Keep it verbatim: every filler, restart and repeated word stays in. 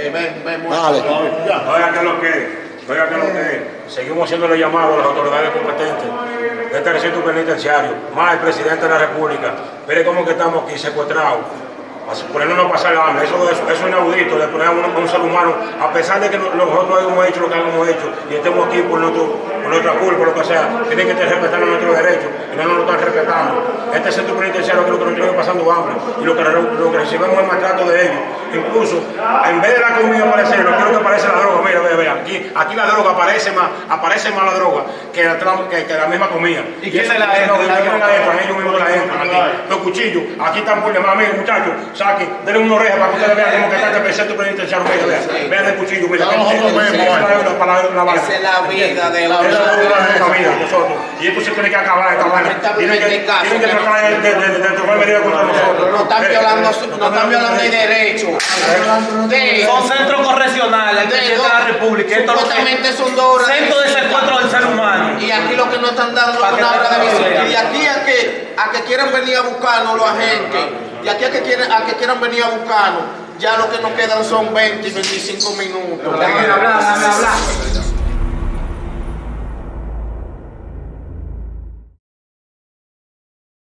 ven, ven, ven. Dale. Oiga, que lo que Oiga, que lo que seguimos haciéndole llamado a las autoridades competentes de este recinto penitenciario, más el presidente de la República. Mire cómo que estamos aquí secuestrados, ponernos a pasar hambre. Eso, eso, eso es inaudito, de poner a un, a un ser humano, a pesar de que nosotros hemos hecho lo que hemos hecho y estemos aquí por, nuestro, por nuestra culpa, por lo que sea, tienen que estar respetando nuestros derechos y no nos lo están respetando. Este centro penitenciario es lo que nos tiene pasando hambre y lo que, lo que recibimos es el maltrato de ellos. Incluso, en vez de la comida aparecer, lo quiero que aparece la droga. Mira, ve, ve, aquí, aquí la droga aparece más, aparece más la droga que la, que, que la misma comida. ¿Y quién se la entra? Ellos mismos la entran aquí. Los cuchillos, aquí están por demás, miren muchachos, saquen, denle una oreja para que ustedes vean cómo que está este centro penitenciario. Vean, vean el cuchillo, mira. Esa es la vida de la vida de nosotros. Y esto se tiene que acabar, esta vaina. Tienen que, tienen que tratar de, de, de, de tomar medidas contra nosotros. No están violando, no están violando el derecho. Son centros correccionales de la República. Supuestamente son dos horas. Centro de secuestro del ser humano. Y aquí lo que nos están dando es una hora de visita. Y de aquí a que, a que quieran venir a buscarnos los agentes, de aquí a que, quieren, a que quieran venir a buscarnos, ya lo que nos quedan son veinte y veinticinco minutos. Déjame hablar, déjame hablar.